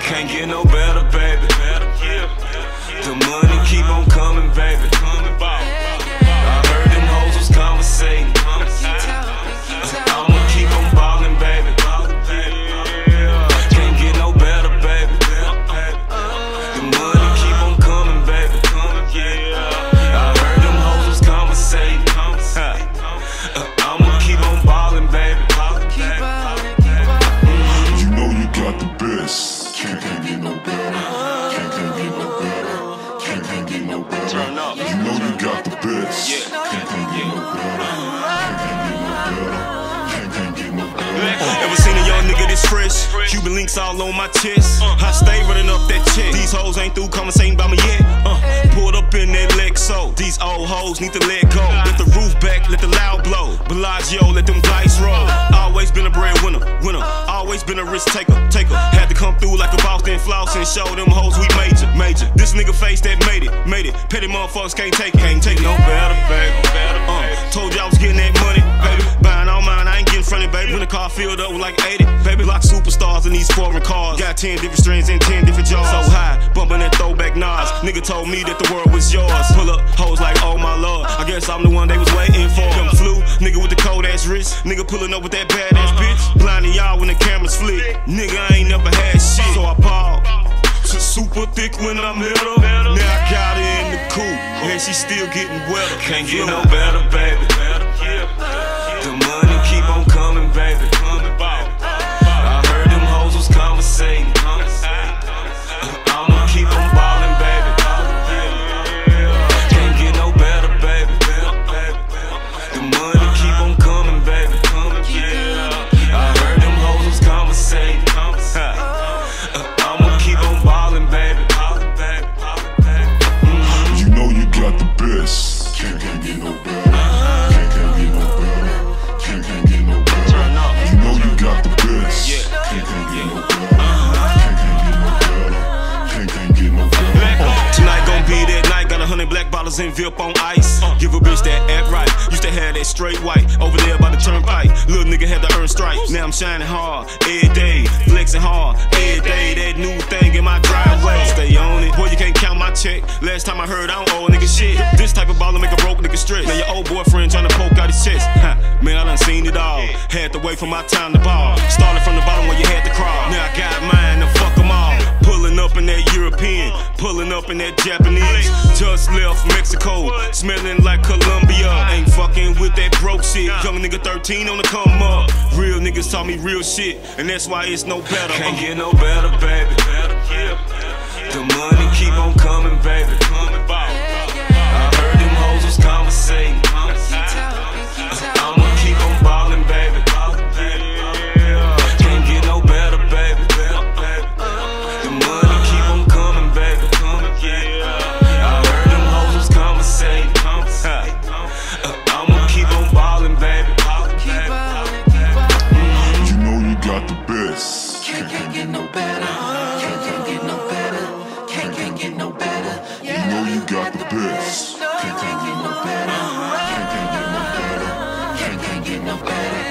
Can't get no better, baby. The money keep on coming, baby. I heard them hoes was conversating. I'ma keep on ballin', baby. Can't get no better, baby. The money keep on coming, baby. I heard them hoes was conversating. I'ma keep on ballin', baby. You know you got the best. Can't get no better. Can't get no better. Can't get no better. You know you got the best. Can't get no better. Can't get no better. Ever seen a young nigga this fresh? Cuban links all on my chest. I stay running up that check. These hoes ain't through conversating about me yet. Pulled up in that Lexo. These old hoes need to let go. Let the roof back, let the loud blow. Bellagio, let them dice roll. Always been a breadwinner, winner. Always been a risk taker. Had to come through like a boss, then floss and show them hoes we major. This nigga face that made it. Petty motherfuckers can't take it. Can't take no better, baby. Told you I was getting that money, baby. Buying all mine, I ain't getting fronted, baby. When the car filled up with like 80, baby. Like superstars in these foreign cars. Got 10 different strings and 10 different jaws. So high, bumping that throwback Nas. Nigga told me that the world was yours. Pull up hoes like, oh my lord. I guess I'm the one they was waiting for. Them flew, nigga with the cold ass wrist. Nigga pulling up with that badass bitch. Blinding y'all when the cameras flick. Nigga, I ain't never had shit. So I balled. Super thick when I met her. Now I got her in the coupe, and she still getting wetter. Can't get no better, baby. The money keep on coming, baby. I heard them hoes was conversating. I'ma keep on ballin', baby. Can't get no better, baby. The money keep on coming, baby. I heard them hoes was conversating. I'ma keep on ballin', baby. You know you got the best. Can't get no better. Can't get no better. Can't get no better. You know you got the best. Can't get no better. Can't get no better. Tonight gon' be that night. Got 100 black bottles and VIP on ice. Give a bitch that act right. Used to have that straight white over there by the turnpike. Little nigga had to earn stripes. Now I'm shining hard every day, flexing hard every day. That new thing in my driveway. Stay on it, boy. You can't count my check. Last time I heard I don't owe a nigga shit. This type of baller make a broke nigga stress. Now your old boyfriend tryna poke out his chest. Man, I done seen it all. Had to wait for my time to ball. Started from the bottom where you had to crawl. Now I got mine to fuck them all. Pulling up in that European, pulling up in that Japanese. Just left Mexico, smelling like Colombia. Ain't fucking with that broke shit. Young nigga 13 on the come up. Real niggas taught me real shit, and that's why it's no better. Can't get no better, baby. The money keep on coming, baby. I heard them hoes was conversating. I'ma keep on ballin', baby. Can't get no better, baby. The money keep on coming, baby. I heard them hoes was conversating. I'ma keep on ballin', baby. You know you got the best. Can't get no better. Can't get no better. Can't get no better. You know you got the best. Can't get no better. Can't get no better. Can't get no better.